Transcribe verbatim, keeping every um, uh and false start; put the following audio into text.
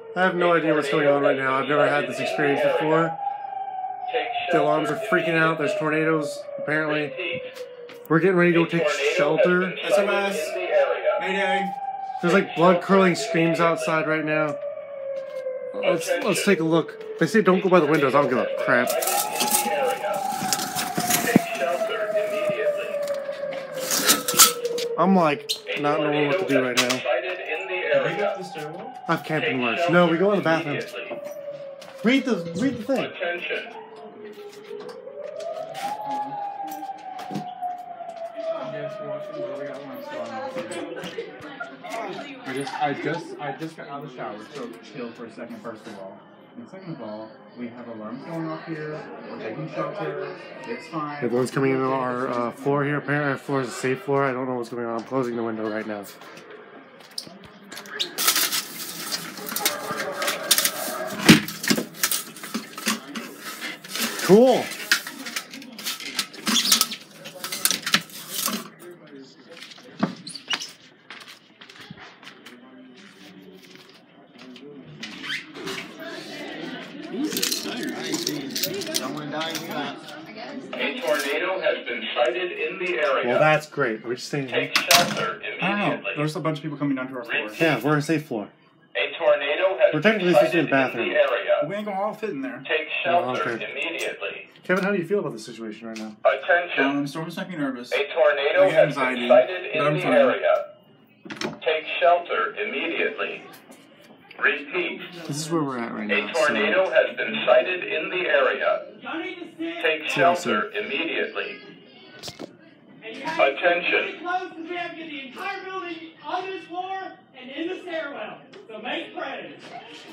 I have no idea what's going on right now. I've never had this experience before. The alarms are freaking out. There's tornadoes, apparently. We're getting ready to go take shelter. S M S. Mayday. There's like blood-curdling screams outside right now. Let's let's take a look. They say don't go by the windows. I don't give a crap. I'm like not knowing what to do right now. Did we go up the stairwell? I've camping worse. No, we go in the bathroom. Read the read the thing. Attention. I just, I just, I just got out of the shower, so chill for a second, first of all. And second of all, we have alarms going off here, we're taking shelter, it's fine. Everyone's coming in on our uh, floor here. Apparently our floor is a safe floor. I don't know what's going on. I'm closing the window right now. Cool. A tornado has been sighted in the area. Well, that's great. We're just staying here. Take shelter immediately. I don't know. There's a bunch of people coming down to our floor. Yeah, we're a safe floor. A tornado has We're been technically supposed to be in sighted the bathroom. in the area. We ain't gonna all fit in there. Take shelter Oh, okay. immediately. Kevin, how do you feel about the situation right now? Attention. Um, Storm's making me nervous. A tornado I get has been anxiety, sighted but in I'm the fine. area. Take shelter immediately. Repeat. This is where we're at right A now. tornado So, has been sighted in the area. Take shelter immediately. Attention. Close because we have to get the entire building on this floor and in the stairwell. So make friends.